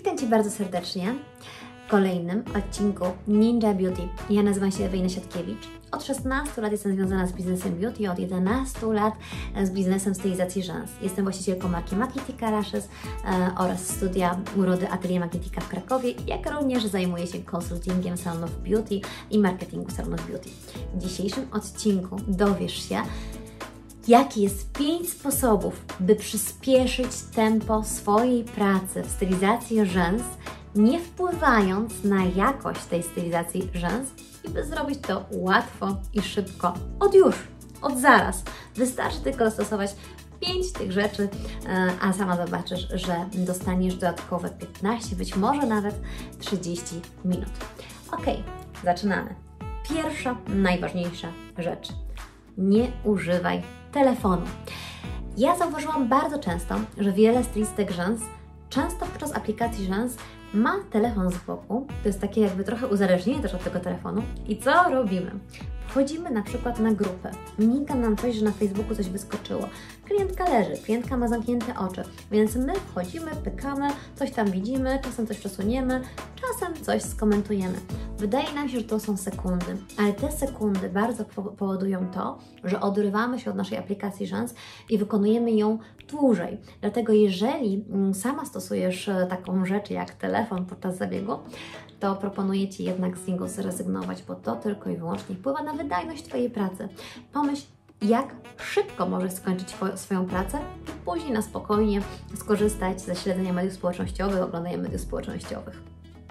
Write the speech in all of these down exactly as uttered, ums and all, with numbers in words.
Witam Cię bardzo serdecznie w kolejnym odcinku Ninja Beauty. Ja nazywam się Ewelina Siatkiewicz. Od szesnastu lat jestem związana z biznesem beauty, od jedenastu lat z biznesem stylizacji rzęs. Jestem właścicielką marki Magnetica Lashes e, oraz studia urody Atelier Magnetica w Krakowie, jak również zajmuję się konsultingiem salonów beauty i marketingu salonów beauty. W dzisiejszym odcinku dowiesz się, jakie jest pięć sposobów, by przyspieszyć tempo swojej pracy w stylizacji rzęs, nie wpływając na jakość tej stylizacji rzęs i by zrobić to łatwo i szybko, od już, od zaraz. Wystarczy tylko zastosować pięć tych rzeczy, a sama zobaczysz, że dostaniesz dodatkowe piętnaście, być może nawet trzydzieści minut. Ok, zaczynamy. Pierwsza, najważniejsza rzecz. Nie używaj telefonu. Ja zauważyłam bardzo często, że wiele stylistek rzęs często podczas aplikacji rzęs ma telefon z boku. To jest takie jakby trochę uzależnienie też od tego telefonu. I co robimy? Wchodzimy na przykład na grupę, miga nam coś, że na Facebooku coś wyskoczyło. Klientka leży, klientka ma zamknięte oczy, więc my wchodzimy, pykamy, coś tam widzimy, czasem coś przesuniemy, czasem coś skomentujemy. Wydaje nam się, że to są sekundy, ale te sekundy bardzo powodują to, że odrywamy się od naszej aplikacji rzęs i wykonujemy ją dłużej. Dlatego jeżeli sama stosujesz taką rzecz jak telefon podczas zabiegu, to proponuję Ci jednak z niego zrezygnować, bo to tylko i wyłącznie wpływa na wydajność Twojej pracy. Pomyśl, jak szybko możesz skończyć swoją pracę i później na spokojnie skorzystać ze śledzenia mediów społecznościowych, oglądania mediów społecznościowych.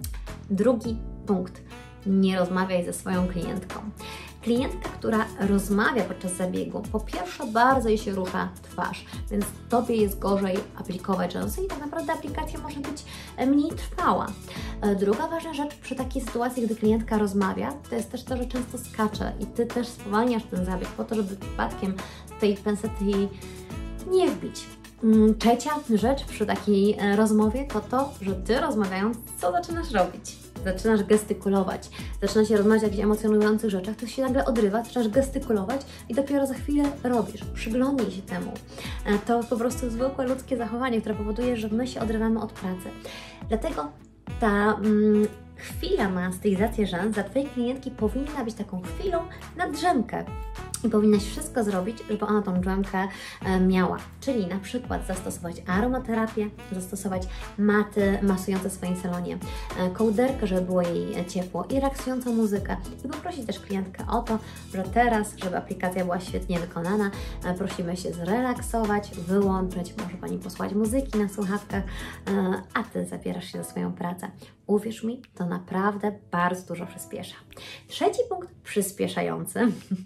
Drugi punkt. Nie rozmawiaj ze swoją klientką. Klientka, która rozmawia podczas zabiegu, po pierwsze bardzo jej się rusza twarz, więc Tobie jest gorzej aplikować rzęsy i tak naprawdę aplikacja może być mniej trwała. Druga ważna rzecz przy takiej sytuacji, gdy klientka rozmawia, to jest też to, że często skacze i Ty też spowalniasz ten zabieg po to, żeby przypadkiem tej pensety jej nie wbić. Trzecia rzecz przy takiej rozmowie to to, że Ty rozmawiając, co zaczynasz robić? Zaczynasz gestykulować, zaczynasz się rozmawiać o jakichś emocjonujących rzeczach, to się nagle odrywa, zaczynasz gestykulować i dopiero za chwilę robisz. Przyglądnij się temu. To po prostu zwykłe ludzkie zachowanie, które powoduje, że my się odrywamy od pracy. Dlatego ta mm, chwila na stylizację rzęs dla Twojej klientki powinna być taką chwilą na drzemkę. I powinnaś wszystko zrobić, żeby ona tą drzemkę e, miała. Czyli na przykład zastosować aromaterapię, zastosować maty masujące w swoim salonie, e, kołderkę, żeby było jej ciepło i relaksującą muzykę. I poprosić też klientkę o to, że teraz, żeby aplikacja była świetnie wykonana, e, prosimy się zrelaksować, wyłączyć, może Pani posłuchać muzyki na słuchawkach, e, a Ty zabierasz się za swoją pracę. Uwierz mi, to naprawdę bardzo dużo przyspiesza. Trzeci punkt przyspieszający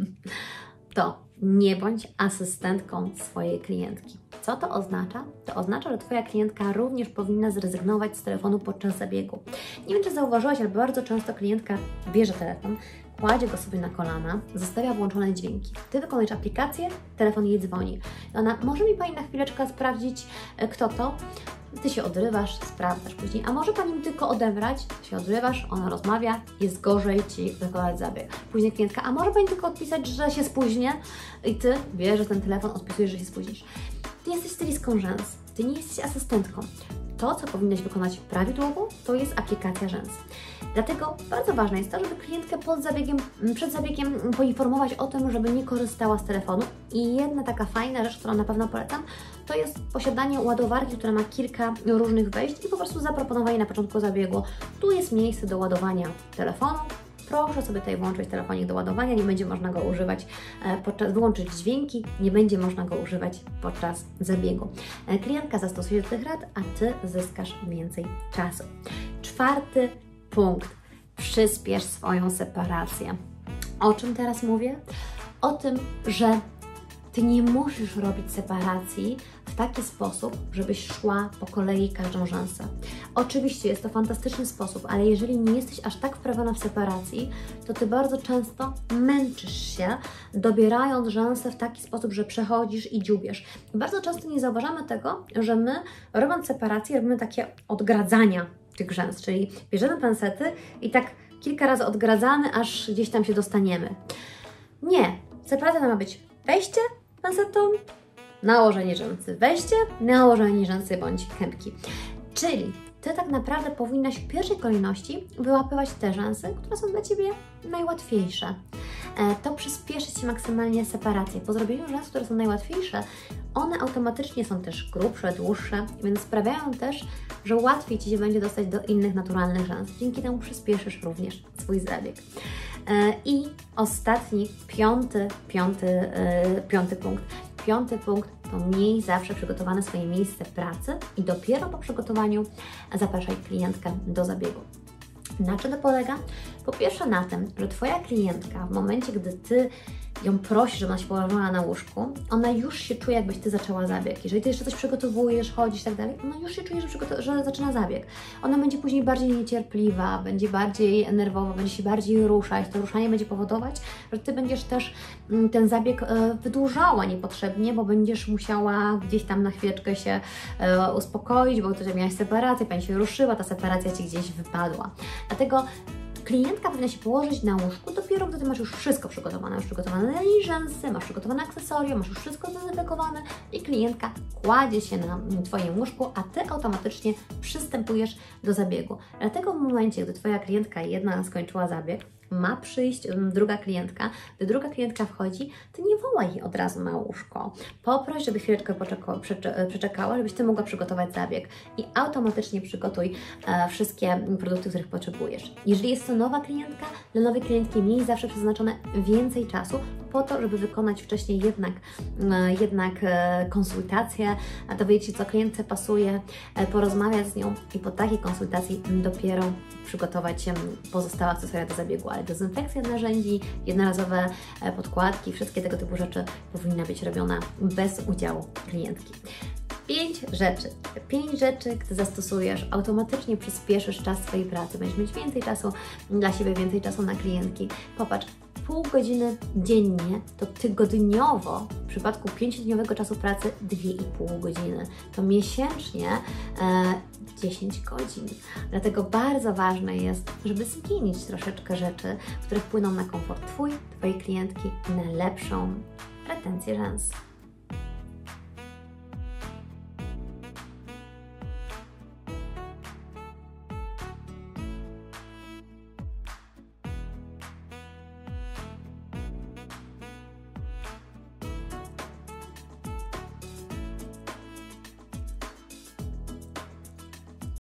to nie bądź asystentką swojej klientki. Co to oznacza? To oznacza, że Twoja klientka również powinna zrezygnować z telefonu podczas zabiegu. Nie wiem, czy zauważyłaś, ale bardzo często klientka bierze telefon, kładzie go sobie na kolana, zostawia włączone dźwięki. Ty wykonujesz aplikację, telefon jej dzwoni. I ona, może mi Pani na chwileczkę sprawdzić, kto to? Ty się odrywasz, sprawdzasz później, a może Pani mi tylko odebrać? Się odrywasz, ona rozmawia, jest gorzej Ci wykonać zabieg. Później klientka, a może Pani tylko odpisać, że się spóźnię? I Ty bierzesz ten telefon, odpisujesz, że się spóźnisz. Ty jesteś stylistką rzęs, Ty nie jesteś asystentką. To, co powinnaś wykonać prawidłowo, to jest aplikacja rzęs. Dlatego bardzo ważne jest to, żeby klientkę pod zabiegiem, przed zabiegiem poinformować o tym, żeby nie korzystała z telefonu. I jedna taka fajna rzecz, którą na pewno polecam, to jest posiadanie ładowarki, która ma kilka różnych wejść i po prostu zaproponowanie na początku zabiegu. Tu jest miejsce do ładowania telefonu. Proszę sobie tutaj włączyć telefonik do ładowania, nie będzie można go używać podczas, wyłączyć dźwięki, nie będzie można go używać podczas zabiegu. Klientka zastosuje do tych rad, a Ty zyskasz więcej czasu. Czwarty punkt. Przyspiesz swoją separację. O czym teraz mówię? O tym, że Ty nie musisz robić separacji w taki sposób, żebyś szła po kolei każdą rzęsę. Oczywiście jest to fantastyczny sposób, ale jeżeli nie jesteś aż tak wprawiona w separacji, to Ty bardzo często męczysz się, dobierając rzęsę w taki sposób, że przechodzisz i dziubiesz. I bardzo często nie zauważamy tego, że my, robiąc separację, robimy takie odgradzania tych rzęs, czyli bierzemy pensety i tak kilka razy odgradzamy, aż gdzieś tam się dostaniemy. Nie, separacja ma być wejście pensetą, nałożenie rzęsy, wejście, nałożenie rzęsy bądź kępki. Czy Czyli Ty tak naprawdę powinnaś w pierwszej kolejności wyłapywać te rzęsy, które są dla Ciebie najłatwiejsze. To przyspieszy Ci maksymalnie separację. Po zrobieniu rzęs, które są najłatwiejsze, one automatycznie są też grubsze, dłuższe, więc sprawiają też, że łatwiej Ci się będzie dostać do innych naturalnych rzęs. Dzięki temu przyspieszysz również swój zabieg. I ostatni, piąty, piąty, piąty punkt. Piąty punkt to miej zawsze przygotowane swoje miejsce pracy i dopiero po przygotowaniu zapraszaj klientkę do zabiegu. Na czym to polega? Po pierwsze na tym, że Twoja klientka w momencie, gdy Ty ją prosisz, żeby ona się położyła na łóżku, ona już się czuje, jakbyś Ty zaczęła zabieg. Jeżeli Ty jeszcze coś przygotowujesz, chodzisz i tak dalej, ona już się czuje, że, że zaczyna zabieg. Ona będzie później bardziej niecierpliwa, będzie bardziej nerwowa, będzie się bardziej ruszać. To ruszanie będzie powodować, że Ty będziesz też ten zabieg wydłużała niepotrzebnie, bo będziesz musiała gdzieś tam na chwileczkę się uspokoić, bo Ty miałaś separację, Pani się ruszyła, ta separacja Ci gdzieś wypadła. Dlatego klientka powinna się położyć na łóżku dopiero, gdy Ty masz już wszystko przygotowane. Masz przygotowane rzęsy, masz przygotowane akcesoria, masz już wszystko zdezynfekowane i klientka kładzie się na Twoim łóżku, a Ty automatycznie przystępujesz do zabiegu. Dlatego w momencie, gdy Twoja klientka jedna skończyła zabieg, ma przyjść druga klientka. Gdy druga klientka wchodzi, Ty nie wołaj jej od razu na łóżko. Poproś, żeby chwileczkę przeczekała, żebyś Ty mogła przygotować zabieg i automatycznie przygotuj e, wszystkie produkty, których potrzebujesz. Jeżeli jest to nowa klientka, dla nowej klientki miej zawsze przeznaczone więcej czasu po to, żeby wykonać wcześniej jednak, e, jednak e, konsultację, dowiedzieć się, co klientce pasuje, e, porozmawiać z nią i po takiej konsultacji dopiero przygotować pozostałe akcesoria do zabiegu, ale dezynfekcja narzędzi, jednorazowe podkładki, wszystkie tego typu rzeczy powinna być robiona bez udziału klientki. Pięć rzeczy. Pięć rzeczy, gdy zastosujesz, automatycznie przyspieszysz czas swojej pracy. Będziesz mieć więcej czasu dla siebie, więcej czasu na klientki. Popatrz, pół godziny dziennie to tygodniowo, w przypadku pięciodniowego czasu pracy dwie i pół godziny. To miesięcznie e, dziesięć godzin. Dlatego bardzo ważne jest, żeby zmienić troszeczkę rzeczy, które wpłyną na komfort Twój, Twojej klientki i na lepszą retencję rzęs.